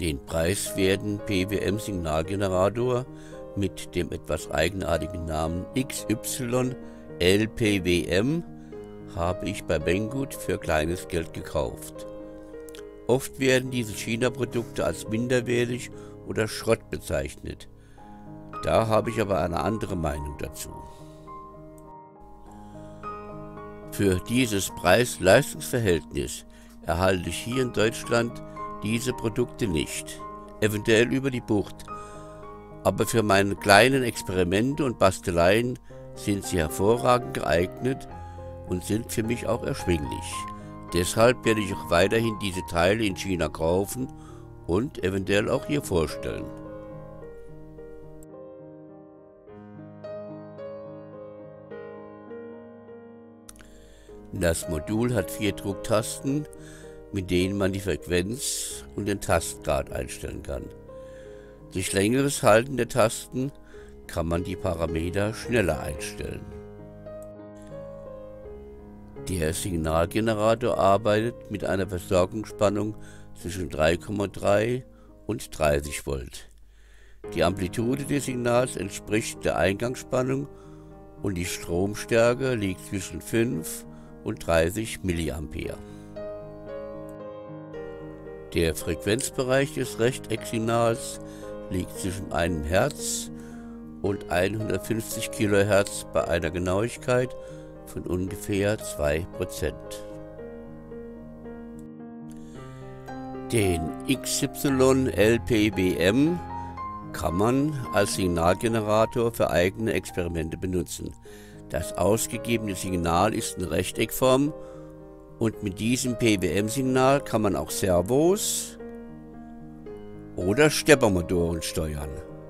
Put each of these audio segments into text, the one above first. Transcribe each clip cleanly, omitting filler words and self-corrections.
Den preiswerten PWM-Signalgenerator mit dem etwas eigenartigen Namen XY-LPWM habe ich bei Banggood für kleines Geld gekauft. Oft werden diese China-Produkte als minderwertig oder Schrott bezeichnet. Da habe ich aber eine andere Meinung dazu. Für dieses Preis-Leistungs-Verhältnis erhalte ich hier in Deutschland diese Produkte nicht, eventuell über die Bucht, aber für meine kleinen Experimente und Basteleien sind sie hervorragend geeignet und sind für mich auch erschwinglich. Deshalb werde ich auch weiterhin diese Teile in China kaufen und eventuell auch hier vorstellen. Das Modul hat 4 Drucktasten, mit denen man die Frequenz und den Tastgrad einstellen kann. Durch längeres Halten der Tasten kann man die Parameter schneller einstellen. Der Signalgenerator arbeitet mit einer Versorgungsspannung zwischen 3,3 und 30 Volt. Die Amplitude des Signals entspricht der Eingangsspannung und die Stromstärke liegt zwischen 5 und 30 mA. Der Frequenzbereich des Rechtecksignals liegt zwischen 1 Hertz und 150 kHz bei einer Genauigkeit von ungefähr 2%. Den XY-LPWM kann man als Signalgenerator für eigene Experimente benutzen. Das ausgegebene Signal ist in Rechteckform und mit diesem PWM-Signal kann man auch Servos oder Steppermotoren steuern.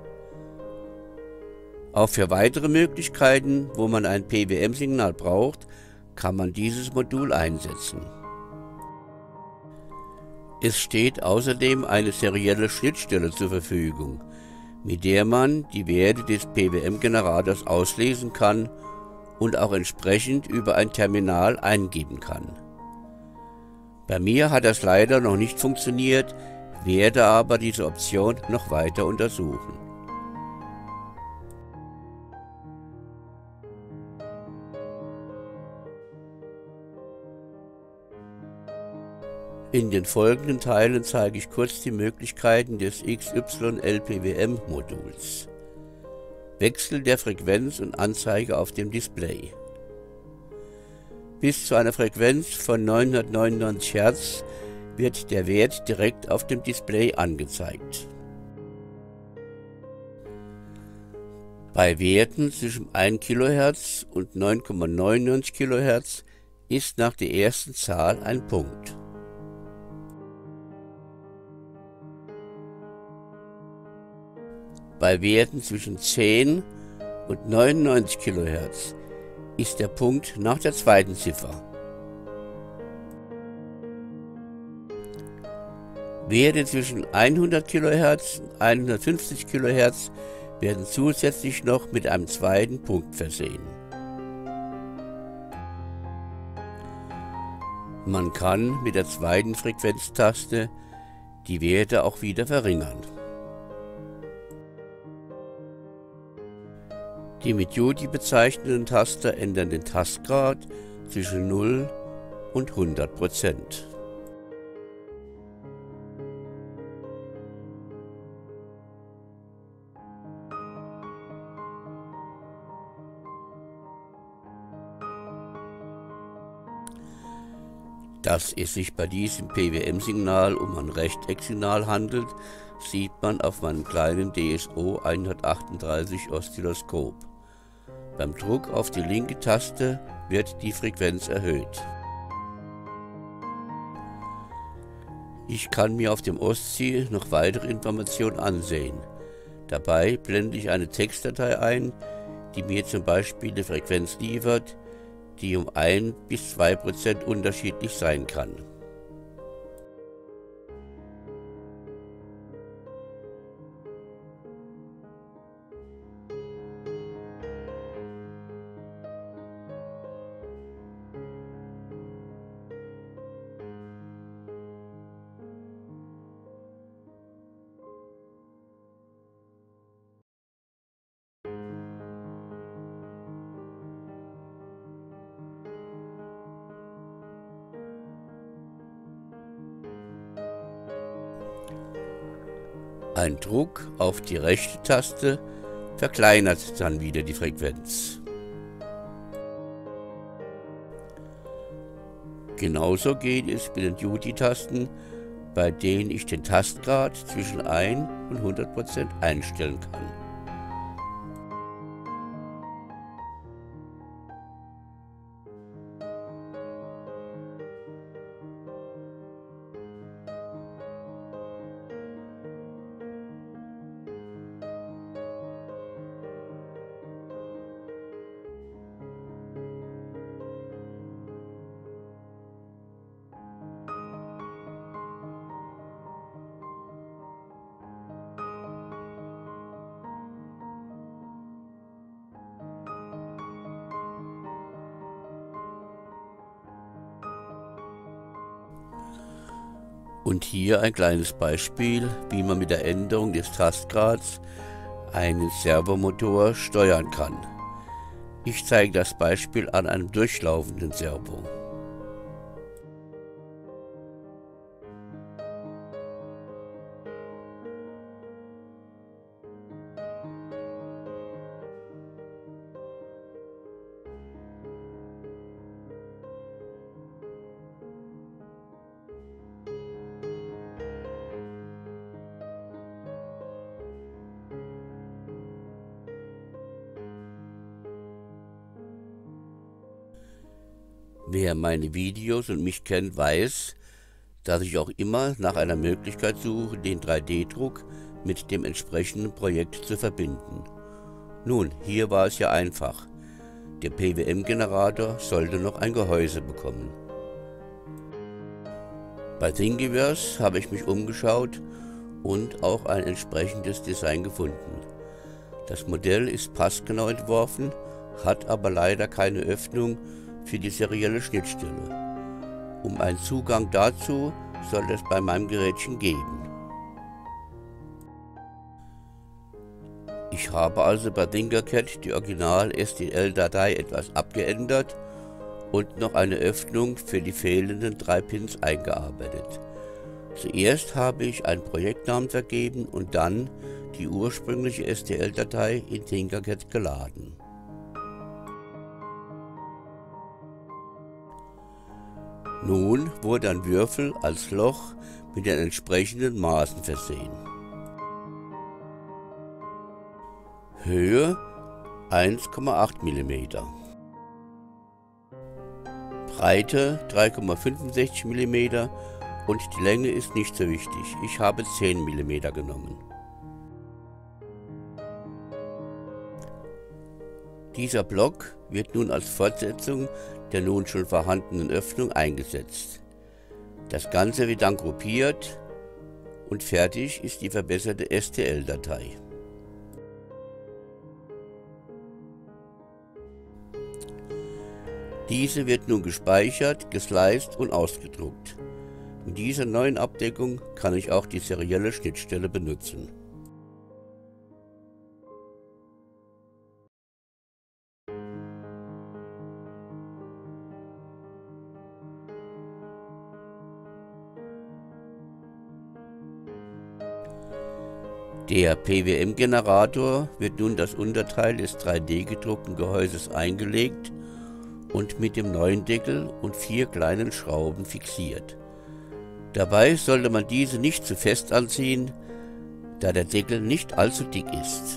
Auch für weitere Möglichkeiten, wo man ein PWM-Signal braucht, kann man dieses Modul einsetzen. Es steht außerdem eine serielle Schnittstelle zur Verfügung, mit der man die Werte des PWM-Generators auslesen kann und auch entsprechend über ein Terminal eingeben kann. Bei mir hat das leider noch nicht funktioniert, werde aber diese Option noch weiter untersuchen. In den folgenden Teilen zeige ich kurz die Möglichkeiten des XY-LPWM-Moduls. Wechsel der Frequenz und Anzeige auf dem Display. Bis zu einer Frequenz von 999 Hertz wird der Wert direkt auf dem Display angezeigt. Bei Werten zwischen 1 kHz und 9,99 kHz ist nach der ersten Zahl ein Punkt. Bei Werten zwischen 10 und 99 kHz ist der Punkt nach der zweiten Ziffer. Werte zwischen 100 kHz und 150 kHz werden zusätzlich noch mit einem zweiten Punkt versehen. Man kann mit der zweiten Frequenztaste die Werte auch wieder verringern. Die mit Duty bezeichneten Taster ändern den Tastgrad zwischen 0 und 100%. Dass es sich bei diesem PWM-Signal um ein Rechtecksignal handelt, sieht man auf meinem kleinen DSO 138 Oszilloskop. Beim Druck auf die linke Taste wird die Frequenz erhöht. Ich kann mir auf dem Oszi noch weitere Informationen ansehen. Dabei blende ich eine Textdatei ein, die mir zum Beispiel die Frequenz liefert, die um 1 bis 2% unterschiedlich sein kann. Ein Druck auf die rechte Taste verkleinert dann wieder die Frequenz. Genauso geht es mit den Duty-Tasten, bei denen ich den Tastgrad zwischen 1 und 100% einstellen kann. Und hier ein kleines Beispiel, wie man mit der Änderung des Tastgrads einen Servomotor steuern kann. Ich zeige das Beispiel an einem durchlaufenden Servo. Wer meine Videos und mich kennt, weiß, dass ich auch immer nach einer Möglichkeit suche, den 3D-Druck mit dem entsprechenden Projekt zu verbinden. Nun, hier war es ja einfach. Der PWM-Generator sollte noch ein Gehäuse bekommen. Bei Thingiverse habe ich mich umgeschaut und auch ein entsprechendes Design gefunden. Das Modell ist passgenau entworfen, hat aber leider keine Öffnung für die serielle Schnittstelle. Um einen Zugang dazu soll es bei meinem Gerätchen geben. Ich habe also bei Tinkercad die Original STL-Datei etwas abgeändert und noch eine Öffnung für die fehlenden 3 Pins eingearbeitet. Zuerst habe ich einen Projektnamen vergeben und dann die ursprüngliche STL-Datei in Tinkercad geladen. Nun wurde ein Würfel als Loch mit den entsprechenden Maßen versehen. Höhe 1,8 mm, Breite 3,65 mm und die Länge ist nicht so wichtig. Ich habe 10 mm genommen. Dieser Block wird nun als Fortsetzung der nun schon vorhandenen Öffnung eingesetzt. Das Ganze wird dann gruppiert und fertig ist die verbesserte STL-Datei. Diese wird nun gespeichert, gesliced und ausgedruckt. Mit dieser neuen Abdeckung kann ich auch die serielle Schnittstelle benutzen. Der PWM-Generator wird nun das Unterteil des 3D-gedruckten Gehäuses eingelegt und mit dem neuen Deckel und 4 kleinen Schrauben fixiert. Dabei sollte man diese nicht zu fest anziehen, da der Deckel nicht allzu dick ist.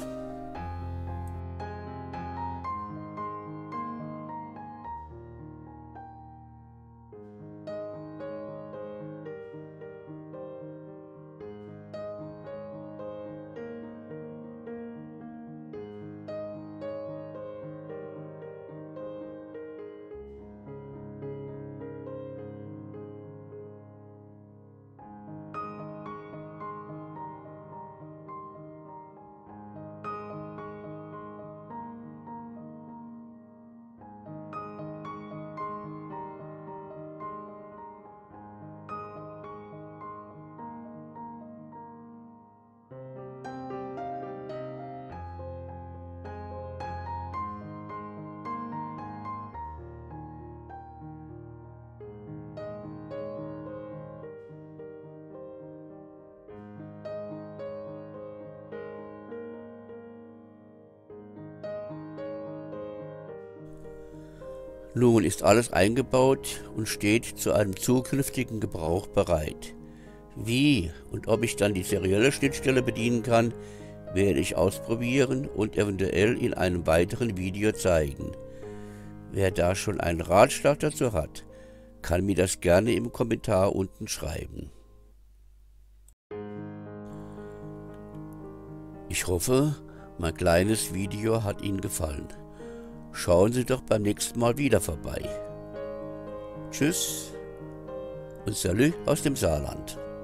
Nun Nun ist alles eingebaut und steht zu einem zukünftigen Gebrauch bereit. Wie und ob ich dann die serielle Schnittstelle bedienen kann, werde ich ausprobieren und eventuell in einem weiteren Video zeigen. Wer da schon einen Ratschlag dazu hat, kann mir das gerne im Kommentar unten schreiben. Ich hoffe, mein kleines Video hat Ihnen gefallen. Schauen Sie doch beim nächsten Mal wieder vorbei. Tschüss und Salü aus dem Saarland.